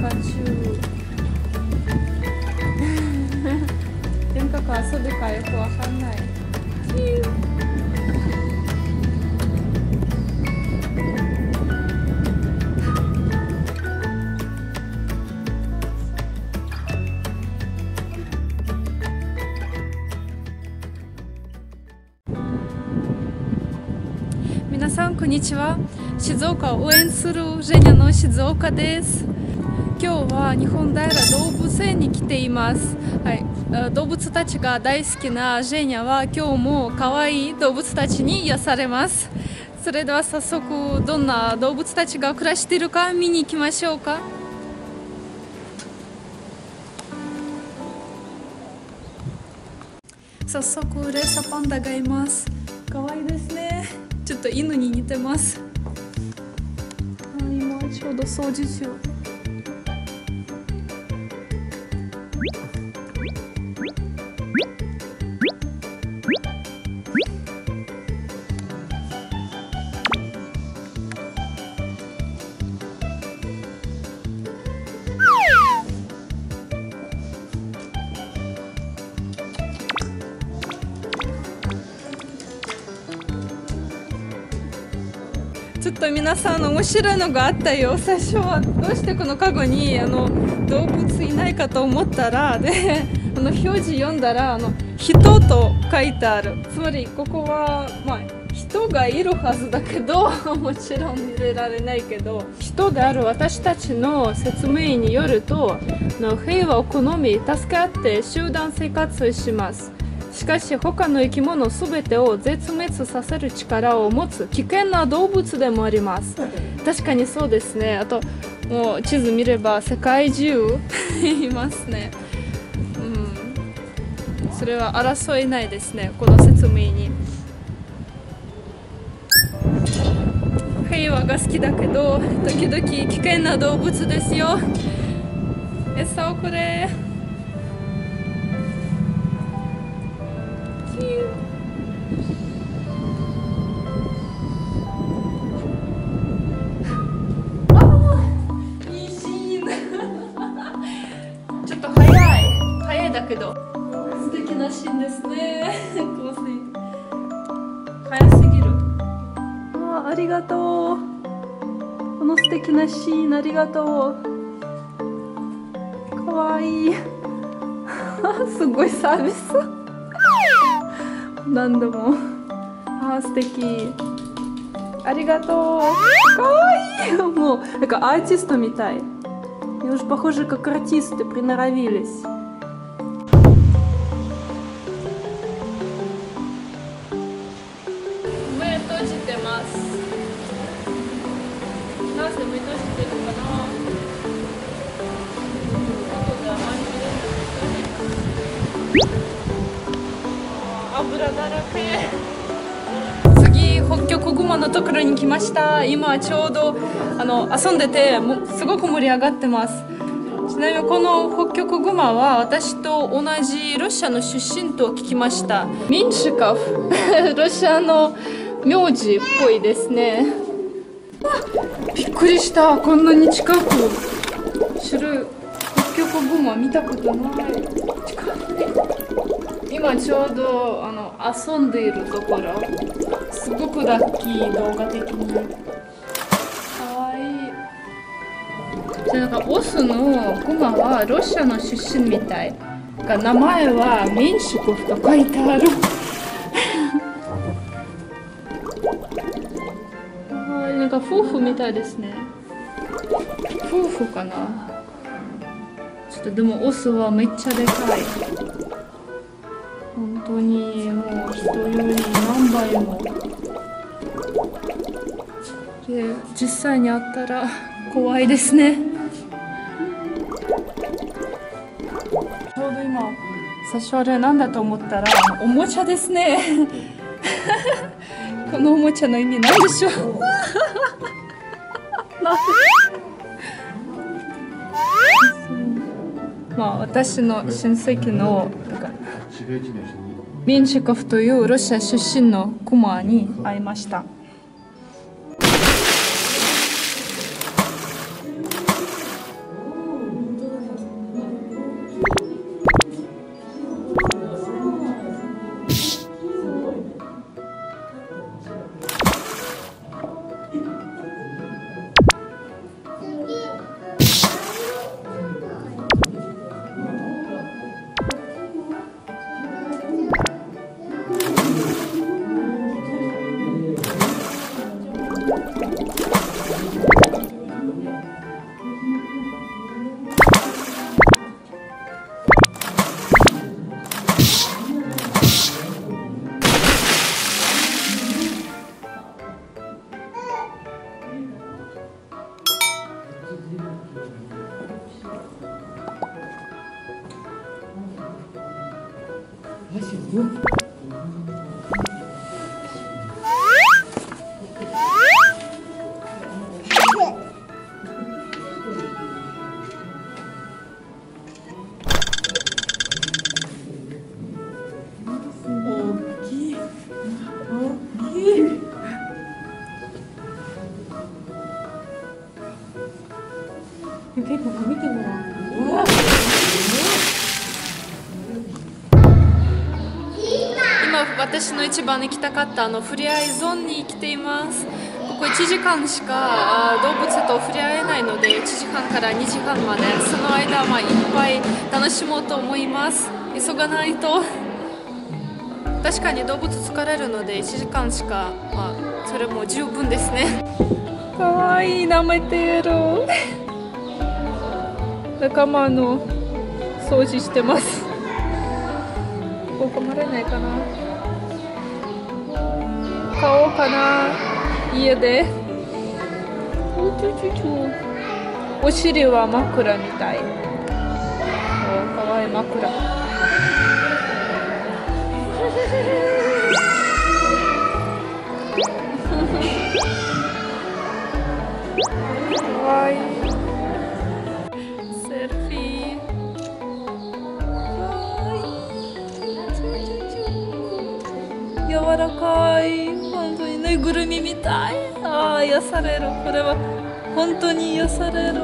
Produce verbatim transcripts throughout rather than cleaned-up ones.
カチュウ天下か遊びかよくわかんない。皆さんこんにちは。静岡を応援するジェニャの静岡です。今日は日本平動物園に来ています。はい、動物たちが大好きなジェニャは今日も可愛い動物たちに癒されます。それでは早速どんな動物たちが暮らしているか見に行きましょうか。早速レッサーパンダがいます。可愛いですね。ちょっと犬に似てます。あ、今ちょうど掃除中。ちょっと皆さん面白いのがあったよ。最初はどうしてこのカゴにあの動物いないかと思ったら、であの表示読んだらあの人と書いてある。つまりここは、まあ、人がいるはずだけどもちろん見れられないけど、人である私たちの説明によるとの平和を好み助け合って集団生活します。しかし他の生き物すべてを絶滅させる力を持つ危険な動物でもあります。確かにそうですね。あともう地図見れば世界中いますね。うん、それは争いないですね、この説明に。平和が好きだけど時々危険な動物ですよ。餌をくれ。だけど素敵なシーンですね。早すぎる。ああ、ありがとう。この素敵なシーンありがとう。かわいい。すごいサービス。何度も。ああ、素敵。ありがとう。かわいい。もうなんかアーティストみたい。Уже похоже, как артисты приноровились.油だらけ。次、ホッキョクグマのところに来ました。今ちょうどあの遊んでてもすごく盛り上がってます。ちなみにこのホッキョクグマは私と同じロシアの出身と聞きました。ミンシカフロシアの名字っぽいですね。びっくりした。こんなに近く種類ホッキョクグマ見たことない。近く今ちょうどあの遊んでいるところ。すごくラッキー、動画的に。かわいい。じゃあなんかオスのグマはロシアの出身みたい。名前はメンシコフと書いてある。なんか夫婦みたいですね。夫婦かな。ちょっとでもオスはめっちゃでかい。本当にもう人より何倍も。で実際に会ったら怖いですね。ちょうど今最初あれなんだと思ったらおもちゃですね。このおもちゃの意味なんでしょう。まあ私の親戚のミンシコフというロシア出身のクマに会いました。 結構見てもらう。今私の一番行きたかったあのふれあいゾーンに来ています。ここいちじかんしか動物と触れ合えないので、いちじかんからにじかんまでその間、まあ、いっぱい楽しもうと思います。急がないと。確かに動物疲れるのでいちじかんしか、まあ、それも十分ですね。かわいい、舐めてる。仲間の掃除してます。ここまれないかな。買おうかな、家で。お尻は枕みたい。お、かわいい枕。かわいい。セルフィー。柔らかい。本当にぬいぐるみみたい。ああ、癒される。これは本当に癒される。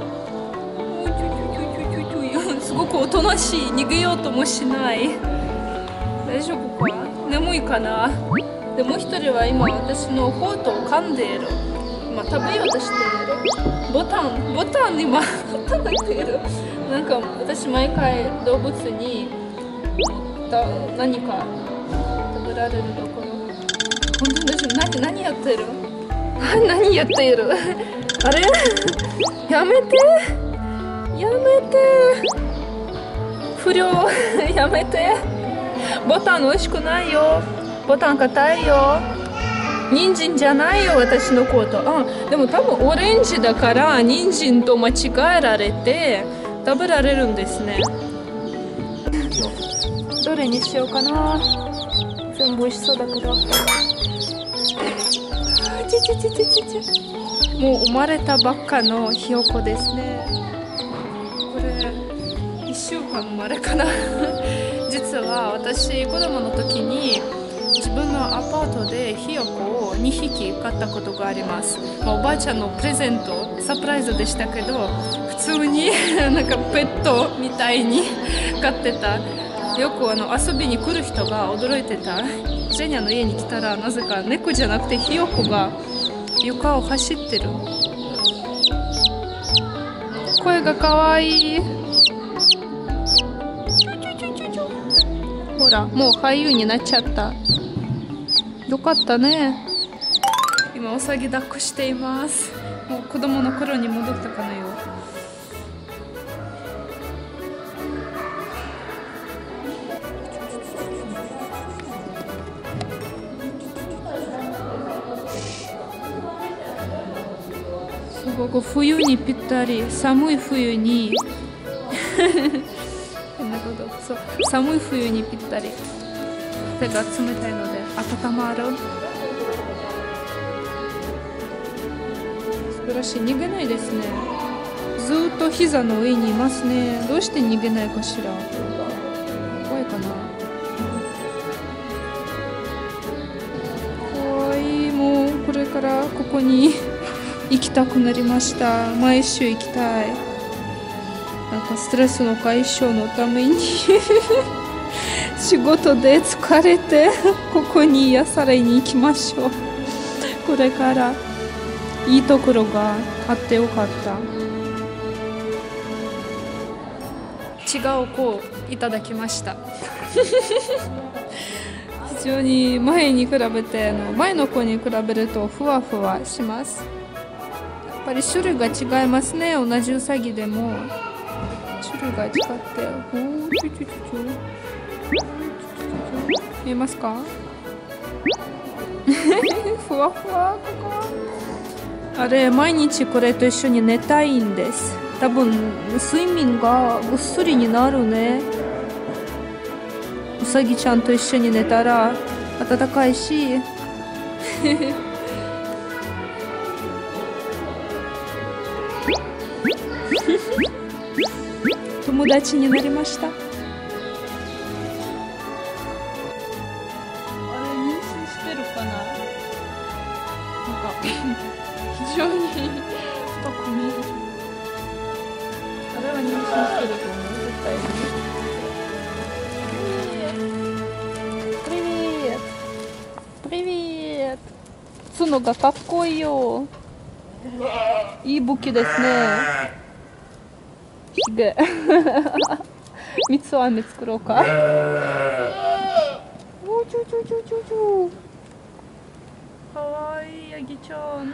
すごくおとなしい。逃げようともしない。大丈夫か？眠いかな。でもう一人は今私のホートを噛んでいる。今食べようとしている。ボタンボタンに今食べている。なんか私毎回動物にだ何か食べられるところ。本当に大丈夫？何何やってる？何やっている？あれ？やめてやめて不良やめて。ボタン美味しくないよ。ボタン硬いよ。人参じゃないよ、私のこと。あ、でも多分オレンジだから人参と間違えられて食べられるんですね。どれにしようかな。全部美味しそうだけど。ちちちちちち。もう生まれたばっかのひよこですね。これいっしゅうかん生まれかな。実は私子供の時に自分のアパートでひよこをにひき飼ったことがあります。まあ、おばあちゃんのプレゼント、サプライズでしたけど、普通になんかペットみたいに飼ってた。よくあの遊びに来る人が驚いてた。ジェニャの家に来たらなぜか猫じゃなくてひよこが床を走ってる。声がかわいい。ほら、もう俳優になっちゃった。よかったね。今おさぎ抱っこしています。もう子供の頃に戻ったかのよう。すごく冬にぴったり。寒い冬にそう、寒い冬にぴったり。手が冷たいので温まる。素晴らしい。逃げないですね。ずーっと膝の上にいますね。どうして逃げないかしら。怖いかな。かわいい。もうこれからここに行きたくなりました。毎週行きたい。なんかストレスの解消のために仕事で疲れてここに癒されに行きましょう。これからいいところがあってよかった。違う子をいただきました。非常に前に比べての前の子に比べるとふわふわします。やっぱり種類が違いますね。同じウサギでも種類が違って、おー、ちょちょちょちょ見えますか？ふわふわ、ここあれ、毎日これと一緒に寝たいんです。多分睡眠がぐっすりになるね。うさぎちゃんと一緒に寝たら暖かいし友達になりました。あれ、妊娠してるかな。なんか非常に太く見える。あれは妊娠してると思う、絶対に。Привет! Привет! 角がかっこいいよ。いい武器ですね。ひげ。三つ飴作ろうか。おちょちょちょちょちょ。かわいいヤギちゃん。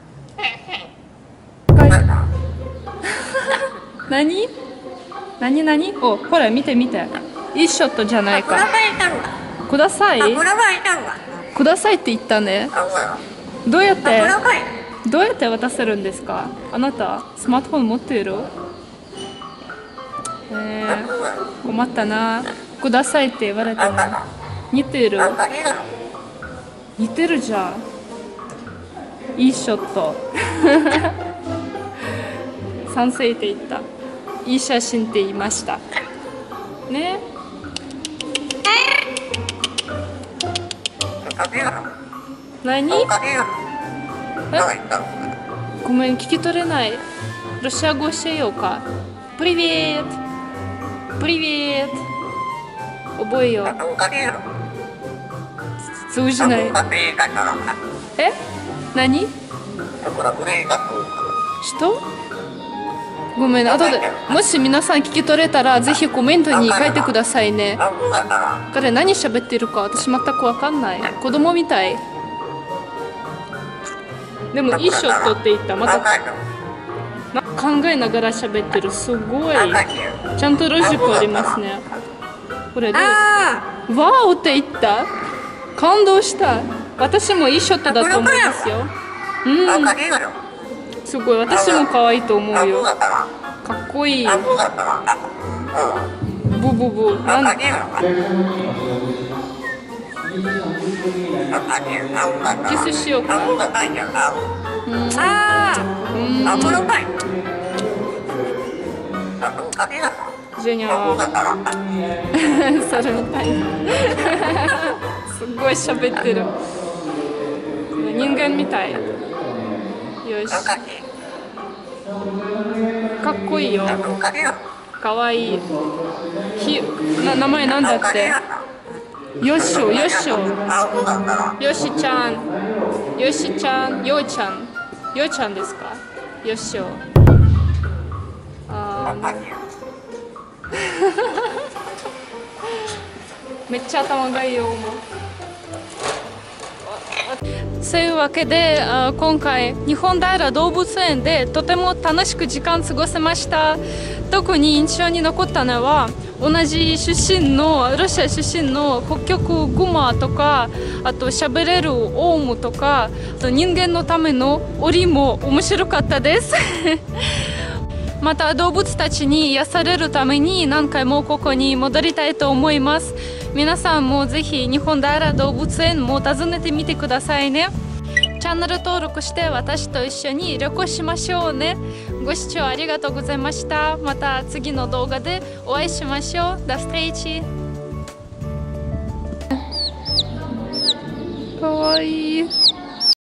何？何何？お、ほら見て見て。いいショットじゃないか。ください。くださいって言ったね。どうやってどうやって渡せるんですか？あなたスマートフォン持っている？えー、困ったな。くださいって言われても似てる？似てるじゃん。いいショット。賛成って言った。いい写真って言いましたね。何？え？ごめん、聞き取れない。ロシア語教えようか。プリビエートプリビエート覚えよう。通じない。え？何？人？ごめん、後でもし皆さん聞き取れたらぜひコメントに書いてくださいね。彼何喋ってるか私全く分かんない。子供みたい。でもいいショットって言った。また考えながら喋ってる。すごいちゃんとロジックありますね。これでワーオって言った。感動した。私もいいショットだと思いますよ。うん、すごい。私も可愛いと思うよ。かっこいい。ブブブ。なんキスしようか。うん。うん。ジュニア。それみたい。すごい喋ってる。人間みたい。よし。かっこいいよ。かわいい。ひな名前なんだって。よっしょよっしょ。よしちゃん。よしちゃん。ようちゃん。ようちゃんですか。よっしょ。あめっちゃ頭がいいよ。そういうわけで今回日本平動物園でとても楽しく時間過ごせました。特に印象に残ったのは同じ出身のロシア出身の北極グマとか、あと喋れるオウムとか、あと人間のための檻も面白かったですまた動物たちに癒されるために何回もここに戻りたいと思います。皆さんもぜひ日本平動物園も訪ねてみてくださいね。チャンネル登録して私と一緒に旅行しましょうね。ご視聴ありがとうございました。また次の動画でお会いしましょう。До встречи。かわいい。